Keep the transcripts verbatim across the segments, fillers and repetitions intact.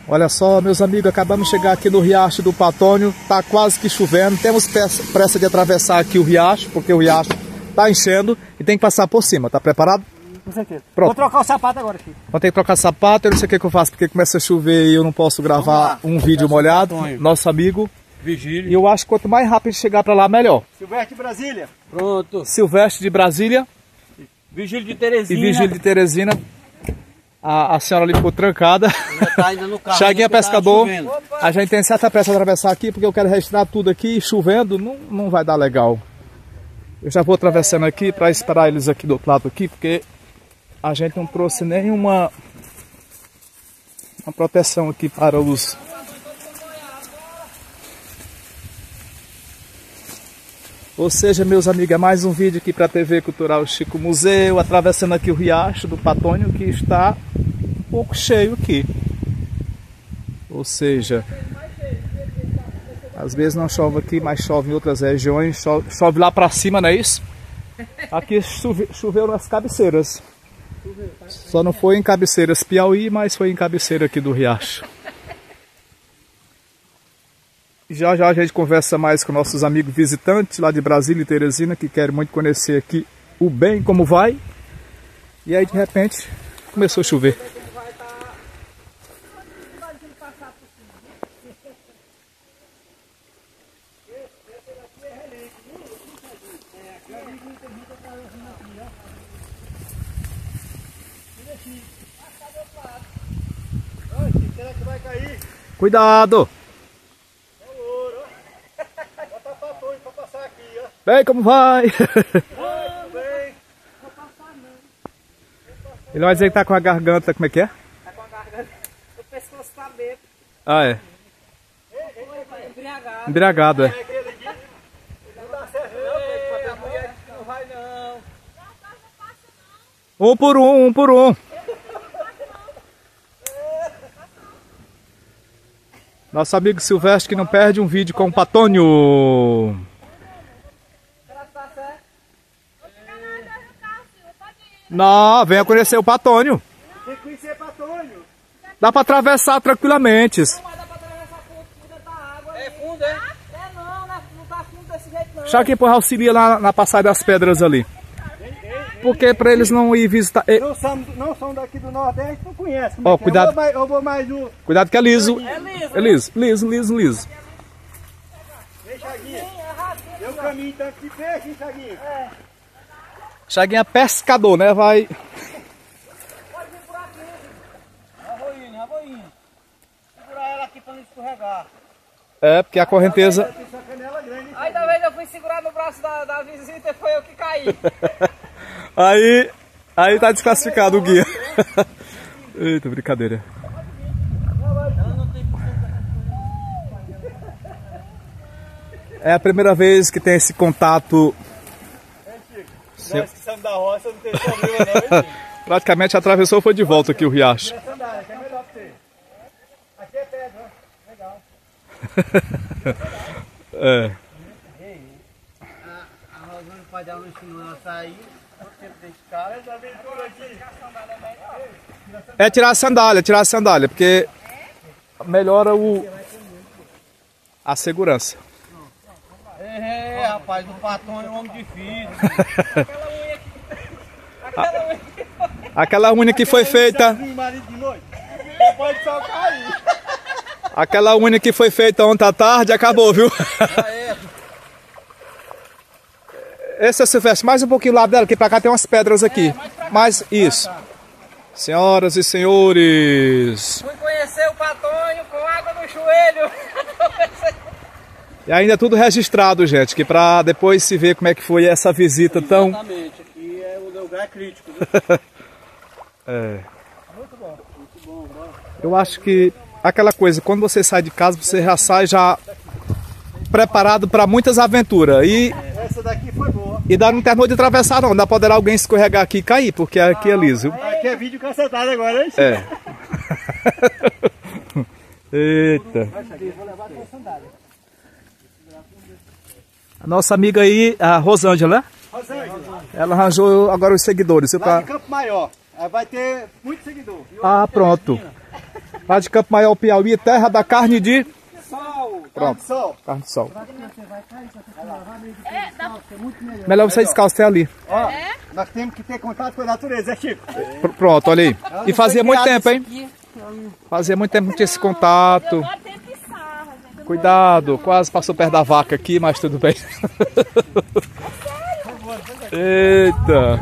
Olha só, meus amigos, acabamos de chegar aqui no Riacho do Patônio, tá quase que chovendo, temos pressa de atravessar aqui o riacho, porque o riacho tá enchendo e tem que passar por cima, tá preparado? Com certeza. Pronto. Vou trocar o sapato agora aqui. Vou ter que trocar sapato, eu não sei o que, que eu faço, porque começa a chover e eu não posso gravar um vídeo molhado. Nosso amigo Vigílio. E eu acho que quanto mais rápido chegar pra lá, melhor. Silvestre de Brasília. Pronto. Silvestre de Brasília. Vigílio de Teresina. E Vigílio de Teresina. A, a senhora ali ficou trancada. Já tá ainda no carro. Chaguinha pescador. Tá A gente tem certa pressa de atravessar aqui, porque eu quero registrar tudo aqui. Chovendo, não, não vai dar legal. Eu já vou atravessando aqui para esperar eles aqui do outro lado aqui, porque a gente não trouxe nenhuma uma proteção aqui para os... Ou seja, meus amigos, é mais um vídeo aqui para a T V Cultural Chico Museu, atravessando aqui o Riacho do Patônio, que está um pouco cheio aqui. Ou seja, às vezes não chove aqui, mas chove em outras regiões, chove, chove lá para cima, não é isso? Aqui chove, choveu nas cabeceiras. Só não foi em Cabeceiras Piauí, mas foi em cabeceira aqui do Riacho. Já já a gente conversa mais com nossos amigos visitantes lá de Brasília e Teresina, que querem muito conhecer aqui o bem, como vai. E aí de repente começou a chover. Cuidado! Bem, como vai? Ele vai dizer que tá com a garganta, como é que é? Tá com a garganta, o pescoço tá bêbado. Ah, é? Embriagado. Embriagado, é. Não vai não. Um por um, um por um. Nosso amigo Silvestre que não perde um vídeo com o Patônio. Não, venha conhecer o Patônio. Tem que conhecer Patônio. Dá pra atravessar tranquilamente. Não, mas dá pra atravessar fundo, fundo da água. É fundo, é? É não, não, não tá fundo desse jeito não. Deixa aqui por auxilia lá na passagem das pedras ali. Porque pra eles não ir visitar... Não são, não são daqui do Nordeste, não conhecem. Ó, cuidado. Eu vou mais, eu vou mais o... Cuidado que é liso. É liso. É liso, liso, liso, liso. Vem, Chaguinha. Deu caminho tanto de peixe, hein, Chaguinha? É. Chaguinha pescador, né? Vai... Pode vir por aqui. Já vou indo, já vou indo. Segurar ela aqui pra não escorregar. É, porque a correnteza... Aí da vez eu fui segurar no braço da, da visita e foi eu que caí. Aí... Aí tá desclassificado o guia. Eita, brincadeira. É a primeira vez que tem esse contato... Nós que somos da roça, não tem problema não, hein? Praticamente atravessou, foi de volta aqui o riacho. Essa sandália, que é melhor pra você. Aqui é pedra, ó. Legal. É. A Rosane, o pai dela não ensinou ela a sair. Quanto tempo desse cara? Essa aventura aqui. É tirar a sandália, tirar a sandália, porque melhora o... a segurança. É, rapaz, o Patônio é um homem difícil. Aquela unha que Aquela unha que foi feita... Marido de noite. Pode só cair. Aquela unha que foi feita ontem à tarde acabou, viu? Esse é o Silvestre, mais um pouquinho lá dela, que pra cá tem umas pedras aqui. Mas isso. Senhoras e senhores. fui conhecer o Patônio com água no joelho. E ainda tudo registrado, gente, que pra depois se ver como é que foi essa visita tão... Exatamente, aqui é o lugar crítico, viu? É. Muito bom, muito bom, bom. Eu acho que aquela coisa, quando você sai de casa, você já sai já preparado para muitas aventuras. E, Essa daqui foi boa. e dá não tem noite de atravessar não, dá pra poder alguém escorregar aqui e cair, porque aqui é liso. Aqui é vídeo cacetado agora, hein? É. Eita. Vou levar a tua sandália. A nossa amiga aí, a Rosângela, Rosângela. ela arranjou agora os seguidores. Lá Pra... de Campo Maior. Aí vai ter muito seguidor. Ah, pronto. Lá de Campo Maior, Piauí, terra da carne de... Sol. Pronto, Sol. carne de sol. Melhor você descalçar ali. Ó, nós temos que ter contato com a natureza, é Chico? Pr- Pronto, olha aí. E fazia muito tempo, hein? Fazia muito tempo que não tinha esse contato. Cuidado, quase passou perto da vaca aqui, mas tudo bem. Eita.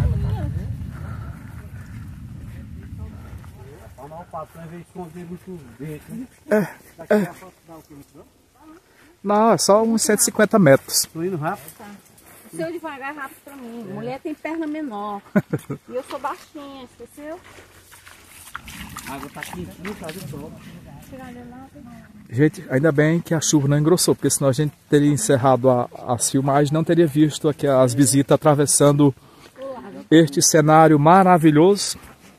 Não, é só uns cento e cinquenta metros. Tô indo rápido. Seu devagar rápido pra mim. Mulher tem perna menor. E eu sou baixinha, esqueceu? A água tá quentinha, tá de sol. Gente, ainda bem que a chuva não engrossou, porque senão a gente teria encerrado a, as filmagens, não teria visto aqui as visitas atravessando este cenário maravilhoso.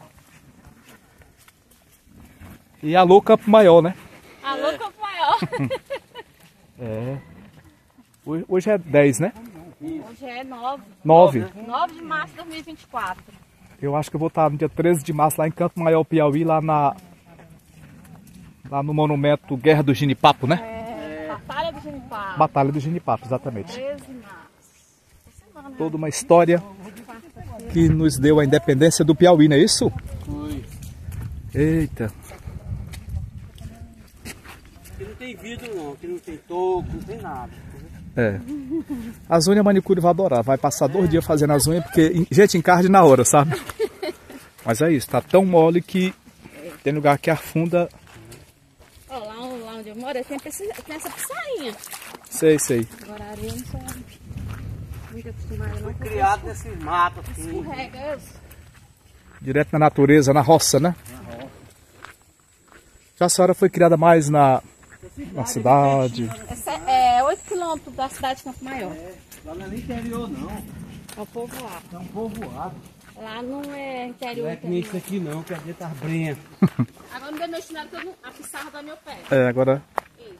E alô Campo Maior, né? Alô, Campo Maior. É. Hoje, hoje é dez, né? Hoje é nove. nove. nove de março de dois mil e vinte e quatro. Eu acho que eu vou estar no dia treze de março lá em Campo Maior, Piauí, lá na... Lá no monumento Guerra do Ginipapo, né? É, Batalha do Genipapo. Batalha do Ginipapo, exatamente. treze de março. Toda uma história que nos deu a independência do Piauí, não é isso? Foi. Eita. Aqui não tem vidro não, aqui não tem toco, não tem nada. É. As unhas a manicure vai adorar. Vai passar dois dias fazendo as unhas, porque, gente, encarde na hora, sabe? Mas é isso, tá tão mole que tem lugar que afunda. Ó, lá, lá onde eu moro, tem, tem essa pissainha. Sei, sei. Agora a areia eu não sou muito acostumada. Não Criado nesses matos assim. escorrega, eu. Direto na natureza, na roça, né? Já a senhora foi criada mais na, na cidade. É, se- é oito quilômetros da cidade de Campo Maior. Lá não é interior, não. É o povoado. É um povoado. Lá não é interior. Não é que nem interior. isso aqui não, que a gente tá brenha. Agora não deu meu chinelo que eu não- a pissarra dá meu pé. É, agora... Isso.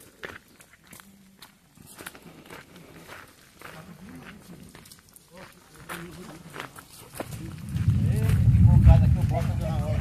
Equivocada que eu boto a Dona Rosa.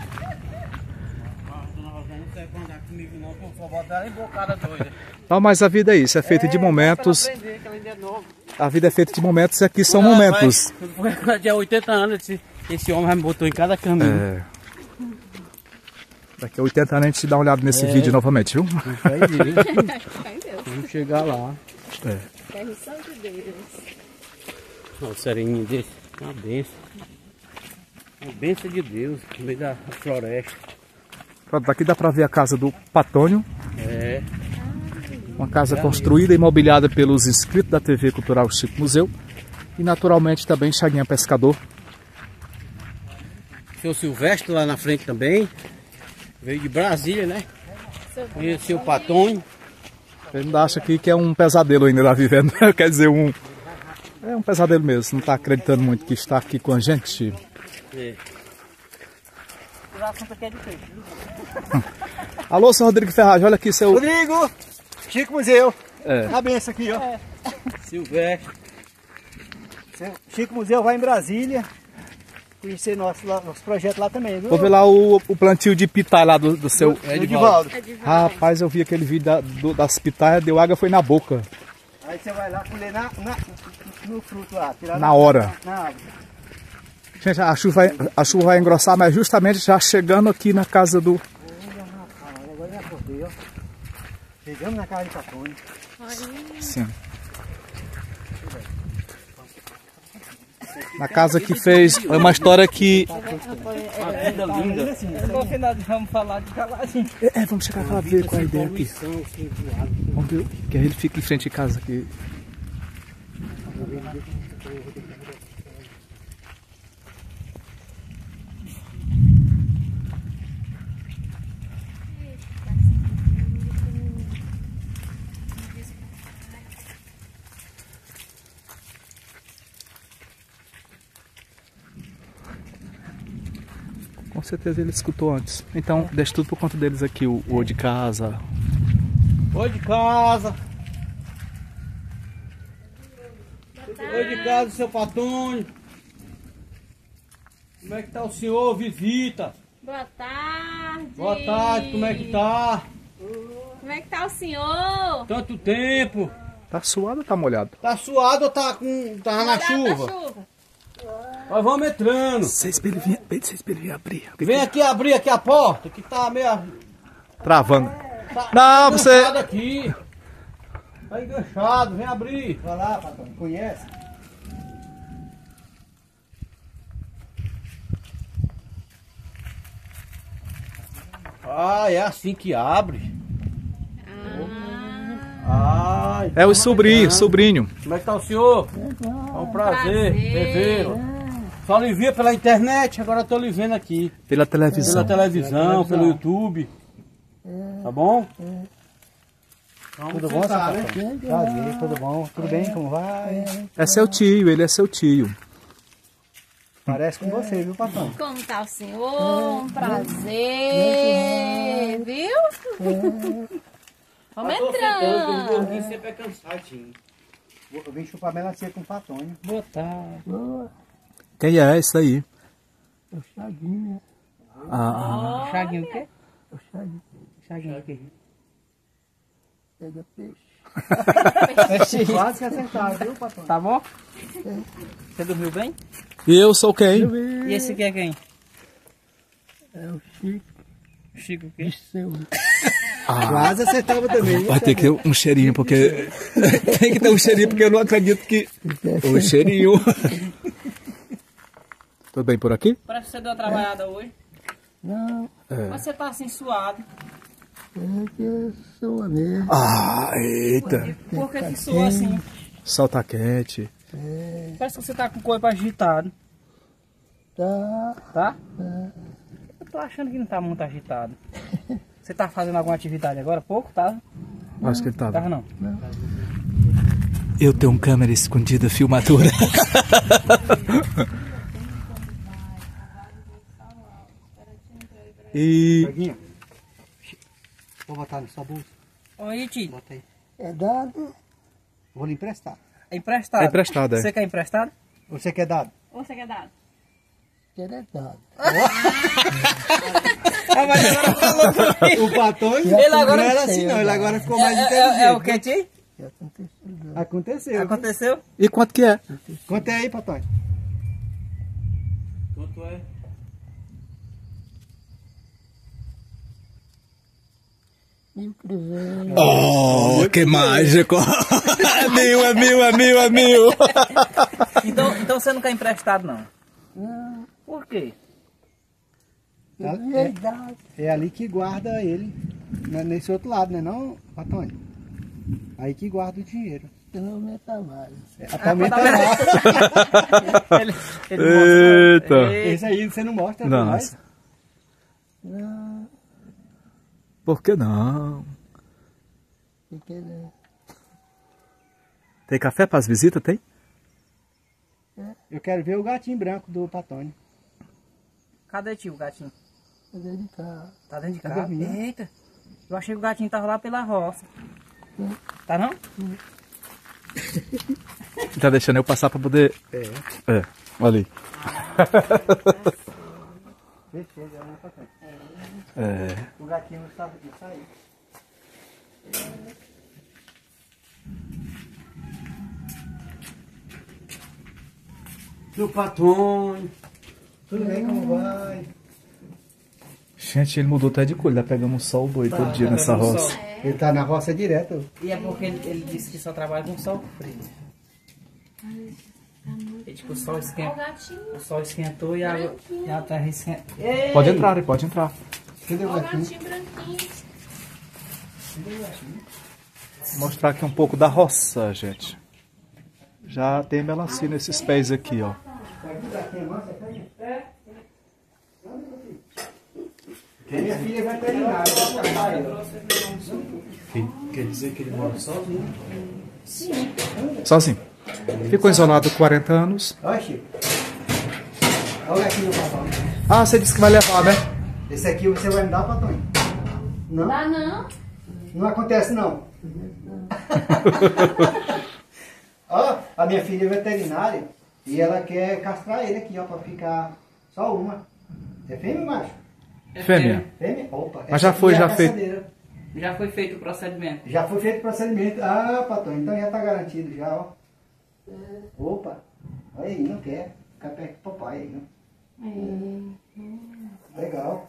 A Dona Rosa não quer andar comigo não, que eu só boto ela embocada doida. Não, mas a vida é isso, é feita de momentos. Pra ela aprender, que ela ainda é nova. A vida é feita de momentos e aqui são Ela momentos. vai- Ela tinha oitenta anos, esse, esse homem já me botou em cada caminho. É. Daqui a oitenta anos a gente dá uma olhada nesse vídeo novamente, viu? Vai ver. Ai, Deus. Vamos chegar lá. É. Terra São de Deus. Olha o sereninho desse. Uma benção. Uma benção de Deus, no meio da floresta. Pronto, daqui dá pra ver a casa do Patônio. É. Uma casa construída e mobiliada pelos inscritos da T V Cultural Chico Museu. E naturalmente também Chaguinha Pescador. Seu Silvestre lá na frente também. Veio de Brasília, né? E seu Patônio. Ele ainda acha aqui que é um pesadelo ainda lá vivendo. Quer dizer, um... É um pesadelo mesmo. Não está acreditando muito que está aqui com a gente. É. O assunto aqui é de peixe. Alô, seu Rodrigo Ferraz, olha aqui seu... Rodrigo, Chico Museu. É. A benção aqui, ó. Silvestre. Seu Chico Museu vai em Brasília. Conhecer nosso, lá- nosso projeto lá também, viu? Vou ver lá o, o plantio de pitaya lá do, do seu... Edivaldo. É de Rapaz, eu vi aquele vídeo da, do, das pitaias, deu água, foi na boca. Aí você vai lá colher na, na- no fruto lá. Tirar Na hora. Na, na árvore. Gente, a chuva, vai, a chuva vai engrossar, mas justamente já chegando aqui na casa do... Olha, rapaz, agora eu acordei, ó. Chegamos na casa de Patônio. Sim. Na casa que fez... É uma história que... No final vamos falar de caladinho. É, é, vamos chegar lá ver qual é a ideia aqui. Vamos ver que aí ele fica em frente de casa aqui. Com certeza ele escutou antes. Então, deixa tudo por conta deles aqui, o, o de casa. Oi de casa. Oi de casa, seu Patônio. Como é que tá o senhor? Visita. Boa tarde. Boa tarde, como é que tá? Como é que tá o senhor? Tanto tempo. Tá suado ou tá molhado? Tá suado ou tá, com, tá na Molhado chuva? da chuva. Nós vamos entrando. Seis pra ele vir, seis pra ele vir abrir. Vem aqui abrir aqui a porta, que tá meio... Travando. Tá Não, você... enganchado aqui. Tá enganchado, vem abrir. Vai lá, patrão. Conhece? Ah, é assim que abre. Ah, Ah, É o sobrinho, sobrinho. como é que tá o senhor? É um prazer, prazer. revê-lo. Só lhe via pela internet, agora eu tô lhe vendo aqui. Pela televisão. Pela televisão, pelo YouTube. Tá bom? Vamos Tudo bom, sentar, seu patrão? Prazer, tudo bom? Tudo bem? Como vai? É seu tio, ele é seu tio. Parece com você, viu, patrão? como tá o senhor? Um prazer, viu? Vamos entrando. gordinho sempre é cansadinho. Eu vim chupar melancia com o patrônio. Boa tarde. Quem é esse aí? É o Chaguinho. Ah, Chaguinho o quê? É o Chaguinho. Chaguinho o quê? Pega peixe. Quase que acertaram, viu, patrão? Tá bom? Você dormiu bem? e eu sou quem? E esse aqui é quem? É o Chico. Chico o quê? Seu. Quase acertava também. Vai ter que ter um cheirinho, porque... Tem que ter um cheirinho, porque eu não acredito que... O cheirinho... Tudo bem por aqui? Parece que você deu uma trabalhada hoje. Não, É. Mas você tá assim suado. é que eu sou mesmo. Ah, eita. Por que que suou assim? Sol tá quente. Parece que você tá com o corpo agitado, Tá. tá? Eu tô achando que não tá muito agitado. Você tá fazendo alguma atividade agora? Pouco, tá? Acho que ele Tava tava. não. Eu tenho um câmera escondida, filmadora. E... Chaguinho. Vou botar na sua bolsa. Oi, tio. Bota aí. É dado. Vou lhe emprestar. É emprestado. É emprestado, é. Você quer emprestado? Você quer dado? Ou você quer dado? Quero é dado. Ah, mas agora falou comigo. O patrônio Ele agora- não era assim não, ele agora ficou mais É, é, inteligente. é o que, tio? Aconteceu. Aconteceu? E quanto que é? Conta aí, patrônio. Quanto é? Oh, que mágico! É mil, é mil, é mil, é mil! Então, então você não quer emprestado, não? Não. Por quê? É, é ali que guarda ele, né, nesse outro lado, né não, patrônio? Aí que guarda o dinheiro. Não aumenta mais. É, aumenta mais. Ele, ele Eita. mostra. Esse aí você não mostra Nossa. mais? Não. Por que não? Porque não. Tem café para as visitas? Tem? Eu quero ver o gatinho branco do patrônio. Cadê, tio, o gatinho? Tá dentro de casa. Tá dentro de Tá casa? dormindo. Eita. Eu achei que o gatinho tava lá pela roça. Tá não? Tá deixando eu passar para poder... É. É, olha aí. Fechei, já não patrônio. É. O gatinho não sabe de sair. Seu patrônio. Tudo bem, como vai? Gente, ele mudou até de cor, ele tá pegando um sol doido todo dia nessa pegando roça. sol. Ele tá na roça direto. E é porque ele, ele disse que só trabalha com sol frio. E tipo, o sol Ó o esquenta. gatinho. O sol esquentou e a, água- e a terra esquentou. Pode entrar, ele pode entrar. Cadê o Ó o gatinho? gatinho branquinho. Vou mostrar aqui um pouco da roça, gente. Já tem melancia nesses pés aqui, ó. Minha filha é veterinária. Quer dizer que ele mora sozinho? Sozinho. Ficou isolado quarenta anos. Olha, Chico. Olha o gatinho do patrônio. Ah, você disse que vai levar, né? Esse aqui você vai me dar, patrônio? Não? Dá não? Não acontece, não. Ó, a minha filha é veterinária e ela quer castrar ele aqui, ó, pra ficar só uma. É fêmea ou macho? Fêmea. Fêmea? Opa. Mas já essa foi, aqui é já a feito. caçadeira. Já foi feito o procedimento. Já foi feito o procedimento. Ah, patrão, então já tá garantido já, ó. Opa. Olha aí, não quer. Fica perto do papai aí, não. Legal.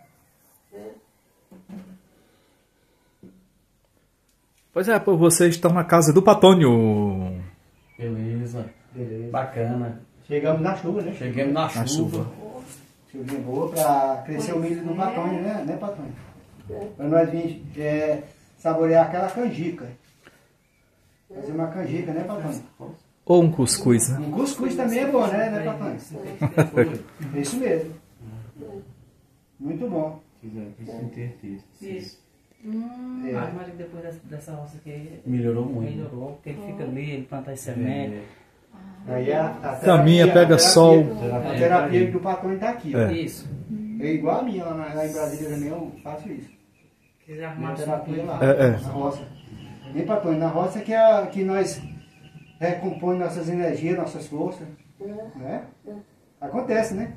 Pois é, pô, vocês estão na casa do Patônio. Beleza. Beleza. Bacana. Chegamos na chuva, né? Chegamos na chuva. Na chuva. Chuvinha boa pra crescer o milho do Patônio, né, né Patônio? Pra nós vir é, saborear aquela canjica. Fazer uma canjica, né, Patônio? Ou um cuscuz, né? Um cuscuz também é bom, né, né Patônio? É isso mesmo. Muito bom. Isso. É. Ah, mas depois dessa, dessa roça aqui Melhorou muito. melhorou, porque ele fica ali, ele planta as sementes. Aí a, a Caminha, terapia- pega a terapia- sol. A terapia do Patônio tá aqui, ó. É. Isso. É igual a minha lá, na- lá em Brasília também, eu faço isso. Quiser arrumar Minha a terapia lá, É, é. na roça. Nem Patônio, na roça que, é, que nós recompõe nossas energias, nossas forças. Né? Acontece, né?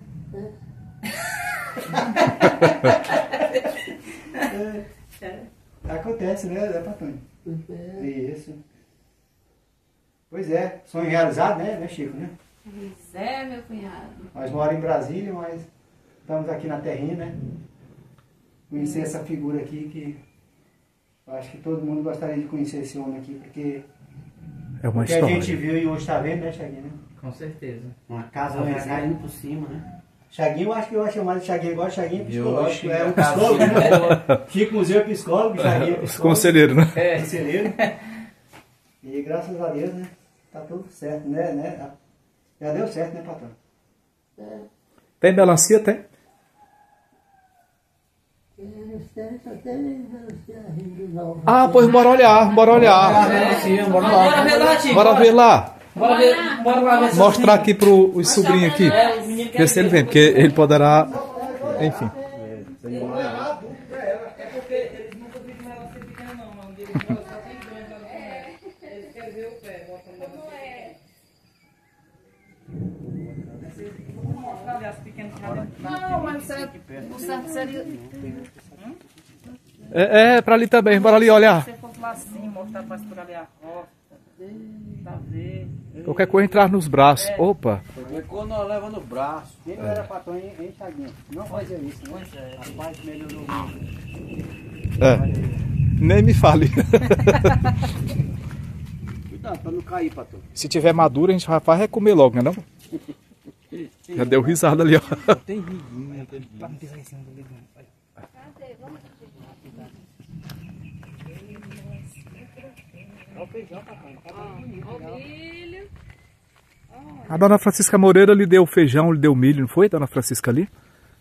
É. Acontece, né, né Patônio? Isso. Pois é, sonho realizado, né, né, Chico, né? Pois é, meu cunhado. Nós moramos em Brasília, mas estamos aqui na terrinha, né? Conhecer essa figura aqui que eu acho que todo mundo gostaria de conhecer esse homem aqui, porque É uma o que a gente história. viu e hoje está vendo, né, Chaguinho? Né? Com certeza. Uma casa Não, vai mas caindo por cima, né? Chaguinho, eu acho que eu vou chamar de Chaguinho agora, Chaguinho é Eu psicológico. acho É um que a psicólogo, né? Chico Museu é psicólogo, Chaguinho é Os psicólogo. conselheiros, né? É. Conselheiro. E graças a Deus, né? Tá tudo certo, né? né? Já deu certo, né, patrão? Tem melancia? Tem? Ah, pois bora olhar, bora olhar. É, sim, bora lá. Bora ver lá, Chico. Bora ver lá. Bora ver, bora lá ver se Mostrar aqui pro os sobrinhos aqui. É, os meninos Ver querem se ele ver. vem, porque ele poderá. Enfim. É porque eles nunca viram melancia pequena não, mano. Eles só tem grande lá. Eles querem ver o pé, bota melancia. Vamos mostrar ali as pequenas que já dentro. Não, mas é, o certo seria... É, é pra ali também, bora ali olhar. Se você fosse lá assim, mostrar pra por ali a roça, pra ver. Qualquer coisa entrar nos braços. Opa. Quando nós leva no braço. Quem não era patrão, hein, hein, Chaguinho? Não fazia isso, né? Pois é. Rapaz, melhorou muito. É. Nem me fale. Cuidado pra não cair, patrão. Se tiver maduro, a gente vai vai comer logo, né não? Já deu risada ali, ó. Tem riguinha, tem Pra não pisar em cima do ligão. Ó, o milho. A dona Francisca Moreira lhe deu feijão, lhe deu milho, não foi, dona Francisca ali?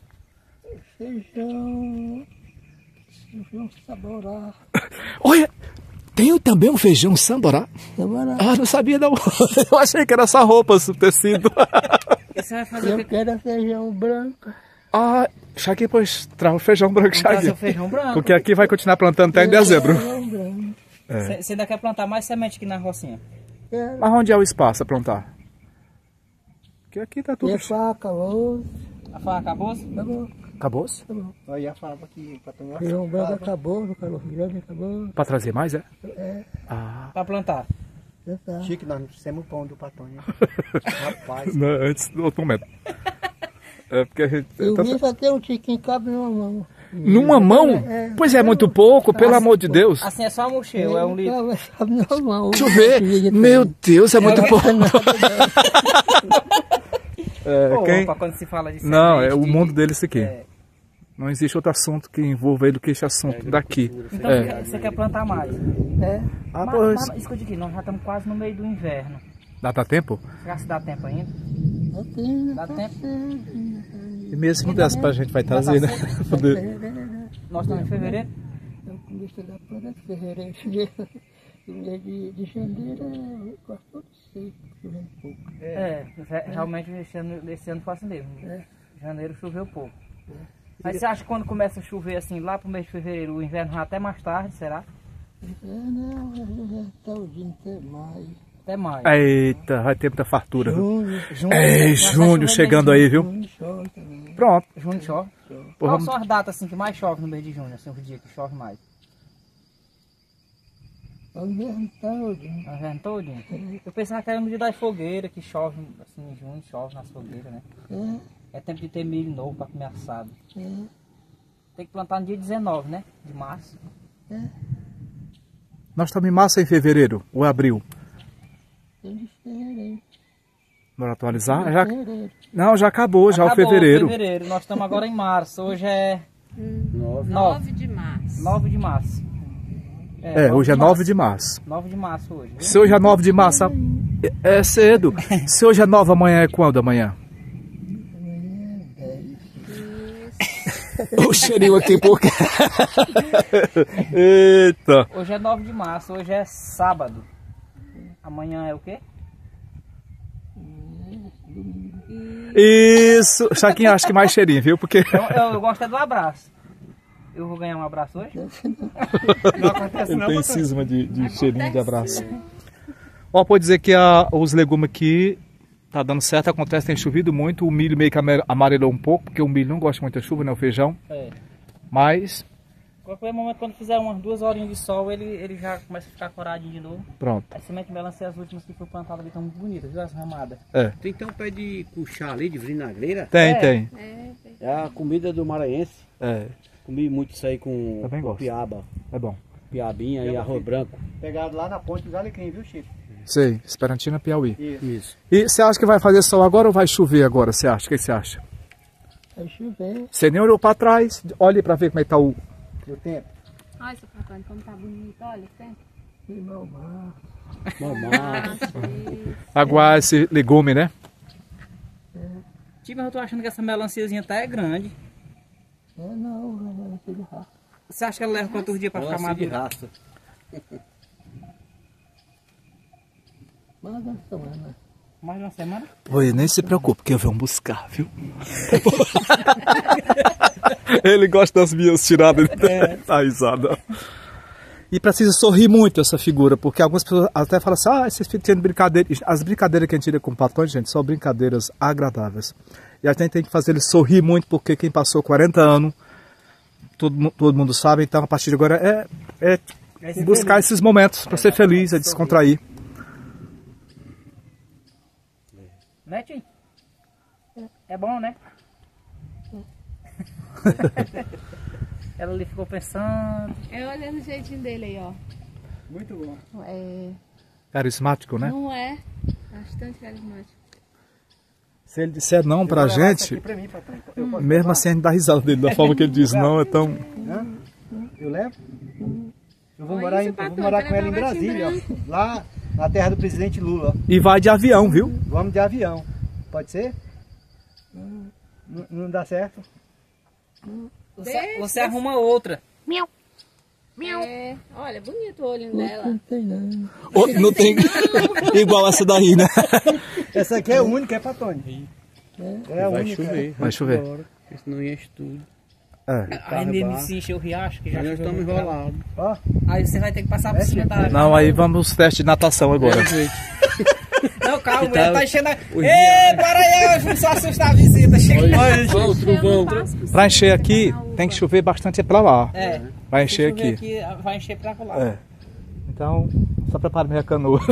Feijão. Feijão saborá. Olha, tem também um feijão samborá. Saborá. Ah, não sabia não. Eu achei que era essa roupa, esse tecido. E você vai fazer o que? quero feijão branco. Ah, Chaguinho, pois, traz o feijão branco, Vamos trazer Chaguinho. o feijão branco. Porque aqui vai continuar plantando até em dezembro. branco. Você você ainda quer plantar mais semente aqui na rocinha? Mas onde é o espaço a plantar? Porque aqui tá tudo... faca, acabou. A faca acabou? Acabou. Acabou-se? Olha a fava aqui, patrão. Feijão branco acabou, o calor grande acabou. Pra trazer mais, é? É. Ah, Pra plantar. Chique, nós não fizemos pão do patrão. Rapaz. não, antes do outro momento. É porque a gente... Eu tá- vi só ter um tiquinho cabe numa mão. Numa mão? Pois é, muito pouco, pelo amor de Deus. Assim é só um mochil, é um litro. Cabe numa mão. Deixa eu ver. Meu Deus, é muito pouco. É, Pô, quem... pra quando se fala de Não, semente, é o de- mundo deles aqui. É. Não existe outro assunto que envolva ele do que esse assunto daqui. Então É. você quer plantar mais? É. Ah, mas, pois. mas escute aqui, nós já estamos quase no meio do inverno. Dá, dá tempo? Será que se dá tempo ainda? Dá tempo? E mesmo se não desse pra gente vai trazer, né? Poder- Nós estamos em fevereiro? Eu comecei da planta de fevereiro. O mês de, de janeiro é quase todo seco, chovendo pouco. É, re- realmente esse ano, esse ano foi assim mesmo. É. Janeiro choveu pouco. Mas você acha que quando começa a chover assim, lá pro mês de fevereiro, o inverno vai até mais tarde, será? É, não, já está o dia até maio. Até mais. Eita, vai ter muita fartura. viu? Junho, junho. Ei, junho chegando aí, viu? Junho chove também. Pronto. Junho chove. Pô, Quais vamos- são as datas assim, que mais chove no mês de junho? Assim, os dias que chove mais? O inverno todo. O inverno todinho? Eu pensava que era no dia das fogueiras, que chove assim em junho, chove nas fogueiras, né? É, É tempo de ter milho novo para comer assado. é, Tem que plantar no dia dezenove, né? De março. é. Nós estamos em março ou em fevereiro? Ou abril? Eu diferei. Bora atualizar? Já... Fevereiro. Não, já acabou, já Acabou o fevereiro. fevereiro. Nós estamos agora em março. Hoje é Nove. nove de março. nove de março. É, hoje é nove de março. nove de março hoje. Viu? Se hoje é nove de março, é é cedo. Se hoje é nove, amanhã é quando amanhã? O cheirinho aqui, porque... Eita. Hoje é nove de março. Hoje é sábado. Amanhã é o quê? Isso. Chaquinho, acho que mais cheirinho, viu? Porque... Eu, eu, eu gosto é do abraço. Eu vou ganhar um abraço hoje? Não acontece Ele não, tem patrão. cisma de, de cheirinho de abraço. Ó, pode dizer que a- os legumes aqui tá dando certo, acontece, tem chovido muito, o milho meio que ame- amarelou um pouco, porque o milho não gosta muito da chuva, né, o feijão, É. mas Qualquer momento, quando fizer umas duas horinhas de sol, ele, ele já começa a ficar coradinho de novo. pronto. As sementes de melancia, as últimas que foram plantadas ali, estão muito bonitas, viu? As ramadas. É, Tem então um pé de cuchá ali, de vinagreira. tem, É. tem. É, É a comida do maranhense. É, Comi muito isso aí com, Também com gosto. piaba. é bom. Piabinha e arroz branco. Pegado lá na ponte dos Alecrim, viu, Chico? Sei, Esperantina, Piauí. Isso. Isso. E você acha que vai fazer sol agora ou vai chover agora, você acha? O que você acha? Vai chover. Você nem olhou pra trás, olhe pra ver como é que tá o... O tempo. olha seu patrão, como tá bonito, olha, sempre. Que normal. Mamar. Aguar esse legume, né? Tipo, eu tô achando que essa melanciazinha tá é grande. É não, vai ser de raça. Você acha que ela leva quantos dias pra ficar Nossa, de madura? raça. Mais uma semana. Mais de uma semana? Oi, nem se preocupe, que eu venho buscar, viu? Ele gosta das minhas tiradas, ele tá risada. E precisa sorrir muito essa figura, porque algumas pessoas até falam assim, ah, esses filhos têm brincadeira. As brincadeiras que a gente tira com o patrão, gente, são brincadeiras agradáveis. E a gente tem que fazer ele sorrir muito, porque quem passou quarenta anos, todo, mu- todo mundo sabe, então a partir de agora é, é buscar esses momentos para ser feliz, é descontrair. Né, Tim? É bom, né? Ela ali ficou pensando. É olhando o jeitinho dele aí, ó. Muito bom. É, Carismático, né? não é bastante carismático. Se ele disser não pra Eu vou levar isso gente, aqui pra mim, patrão. Eu posso mesmo levar? assim a gente dá risada dele, da forma que ele diz não, é tão... Hã? Eu levo? Eu vou Olha morar, em, isso, eu vou patrão, morar quer com ela em levar o Brasília, ó. batim Lá na terra do presidente Lula, ó. E vai de avião, viu? Vamos de avião. Pode ser? Não, não dá certo? Você, Deixa. você arruma outra. É, olha, bonito o olho dela. tem não. Outro não tem igual essa daí, né? Essa aqui é única, é pra Tony. É a Vai única. chover. Vai chover. Porque senão enche tudo. É. Aí mesmo se encher o riacho, que já Aí nós choveu estamos muito. enrolados. Ó, Aí você vai ter que passar por É, cima Chico. da... Não, aí vamos teste de natação agora. Não, calma, Que tal? ele tá enchendo a... O Ei, para aí, eu vou só assustar a visita. Chega. Olha o trovão. Pra encher aqui, tem que chover bastante pra lá. É, Vai se encher chover aqui. aqui, vai encher pra lá. É. Então, só prepara minha canoa.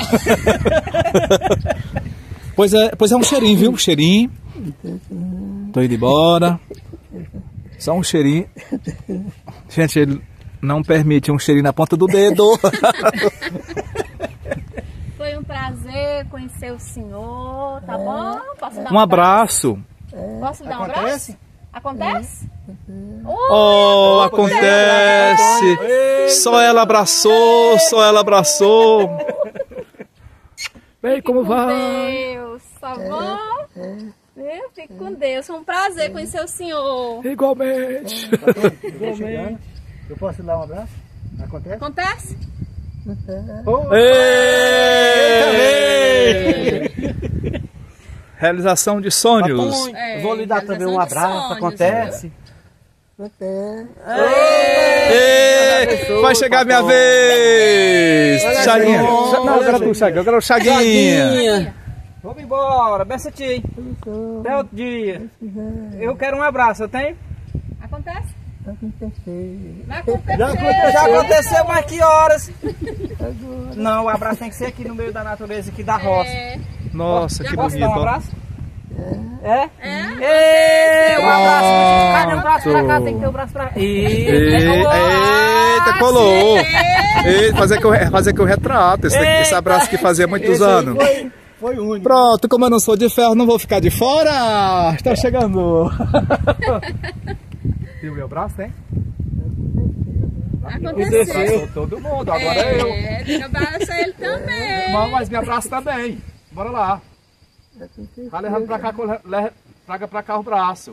Pois é, pois é um cheirinho, viu? Um cheirinho. Tô indo embora. Só um cheirinho. Gente, ele não permite um cheirinho na ponta do dedo. Foi um prazer conhecer o senhor, tá bom? Posso dar Um abraço. Posso lhe dar um abraço? acontece? Acontece? Oh, acontece. Só ela abraçou, só ela abraçou. Bem, como Fique com vai? Deus, tá bom? Viu? Fique com Deus. Foi um prazer conhecer o senhor. Igualmente. Tô chegando. Eu posso dar um abraço? Acontece? Acontece? Oh, Ei! Realização de sonhos. É, eu vou lhe dar também um realização de abraço. sonhos, Acontece? Ei! Vai chegar a minha vez! Chaguinha! Não, eu quero tu, Chaguinha. Eu quero o Chaguinha. Vamos embora, benção ti. Até outro dia. Eu quero um abraço, eu tenho? Acontece? Acontecer. Vai acontecer. Já aconteceu. Já aconteceu, mas que horas? Não, o abraço tem que ser aqui no meio da natureza, aqui da roça. É. Nossa, Já que posso bonito. dar um ó. abraço? É? É. Ei, um abraço. Cadê um braço pra cá? Pronto. Tem que ter o braço pra cá. Ei, eita, colou. Ei, fazer que eu, fazer que eu retrato esse, esse abraço que fazia muitos Esse aí anos. Foi, foi único. Pronto, como eu não sou de ferro, não vou ficar de fora. Está chegando. Tem o meu braço, tem? Aconteceu. Abraçou todo mundo, agora é eu. É, tem que abraçar ele também. Não, mas me abraça também. Bora lá. Vai levando pra cá, le- traga pra cá o braço.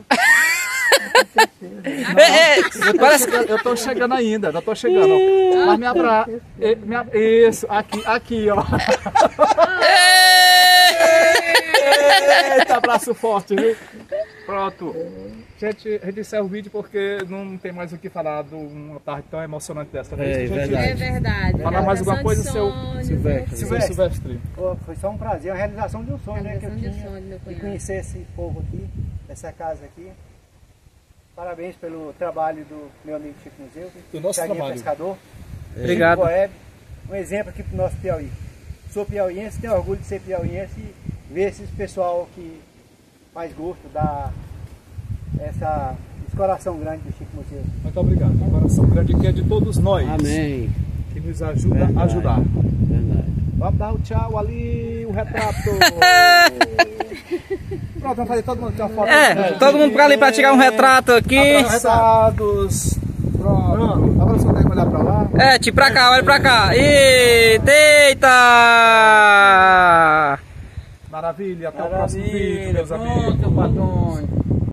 Eu tô, chegando, eu tô chegando ainda, ainda tô chegando. ó. Mas me abraça. Isso, aqui, aqui, ó. Eita, abraço forte, viu? Pronto. Gente, a gente encerra o vídeo porque não tem mais o que falar de uma tarde tão emocionante dessa. É, Gente, verdade. É verdade. Fala mais alguma coisa, seu Silvestre. Seu Silvestre. Pô, foi só um prazer, a realização de um sonho, né, que eu Realização de um tinha sonho do meu de cunhado. conhecer esse povo aqui, essa casa aqui. Parabéns pelo trabalho do meu amigo Chico Museu, Do nosso Thiaguinho trabalho. Pescador. Obrigado. Coeb, um exemplo aqui pro nosso Piauí. Sou piauiense, tenho orgulho de ser piauiense e ver esse pessoal que faz gosto, dá essa, esse coração grande do Chico Museu. Muito obrigado. Um coração grande que é de todos nós. Amém. Que nos ajuda a Verdade. ajudar. Verdade. Vamos dar o tchau ali, o retrato. Pronto, vamos fazer todo mundo tirar uma foto. É, todo mundo pra ali pra tirar um retrato aqui. Abraçados. Pronto. Agora só tem que olhar pra lá. É, tira pra cá, olha pra cá. Eita, eita! Maravilha. Até o próximo vídeo, meus amigos. Pronto, patrão.